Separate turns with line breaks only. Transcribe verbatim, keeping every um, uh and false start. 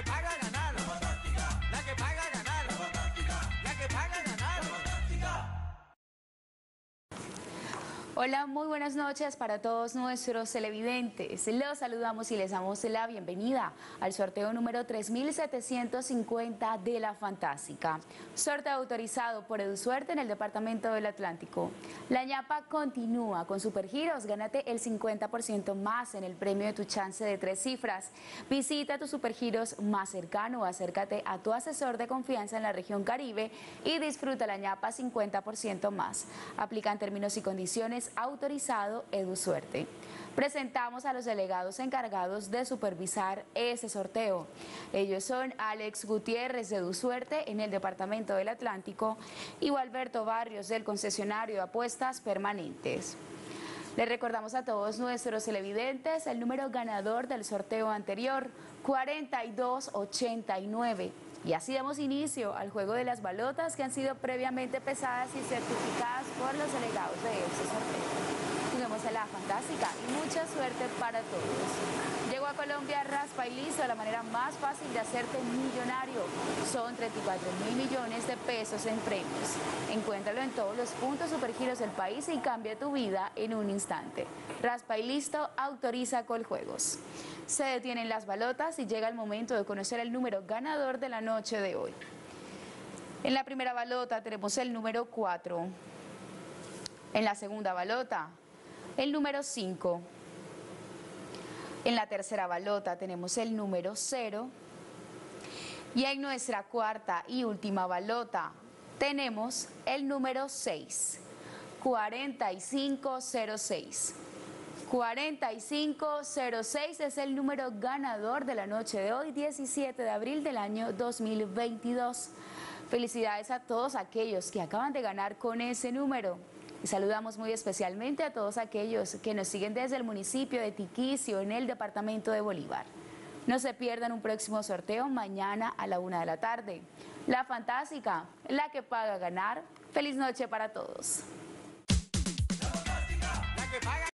que paga ganar. La fantástica. La que paga ganar. La fantástica. La que paga ganar. La fantástica.
Hola, muy buenas noches para todos nuestros televidentes. Los saludamos y les damos la bienvenida al sorteo número tres mil setecientos cincuenta de La Fantástica. Sorteo autorizado por EduSuerte en el Departamento del Atlántico. La ñapa continúa con Supergiros. Gánate el cincuenta por ciento más en el premio de tu chance de tres cifras. Visita tu Supergiros más cercano o acércate a tu asesor de confianza en la región Caribe y disfruta la ñapa cincuenta por ciento más. Aplican términos y condiciones. Autorizado EduSuerte. Presentamos a los delegados encargados de supervisar ese sorteo. Ellos son Alex Gutiérrez de EduSuerte en el Departamento del Atlántico y Gualberto Barrios del concesionario de apuestas permanentes. Les recordamos a todos nuestros televidentes el número ganador del sorteo anterior, cuarenta y dos ochenta y nueve. Y así damos inicio al juego de las balotas que han sido previamente pesadas y certificadas por los delegados de este sorteo. Juguemos a La Fantástica y mucha suerte para todos. Llegó a Colombia Raspa y Listo, la manera más fácil de hacerte millonario. Son treinta y cuatro mil millones de pesos en premios. Encuéntralo en todos los puntos Supergiros del país y cambia tu vida en un instante. Raspa y Listo autoriza Coljuegos. Se detienen las balotas y llega el momento de conocer el número ganador de la noche de hoy. En la primera balota tenemos el número cuatro. En la segunda balota, el número cinco. En la tercera balota tenemos el número cero. Y en nuestra cuarta y última balota tenemos el número seis. cuarenta y cinco cero seis. cuarenta y cinco cero seis es el número ganador de la noche de hoy, diecisiete de abril del año dos mil veintidós. Felicidades a todos aquellos que acaban de ganar con ese número. Y saludamos muy especialmente a todos aquellos que nos siguen desde el municipio de Tiquicio, en el departamento de Bolívar. No se pierdan un próximo sorteo mañana a la una de la tarde. La Fantástica, la que paga ganar. Feliz noche para todos.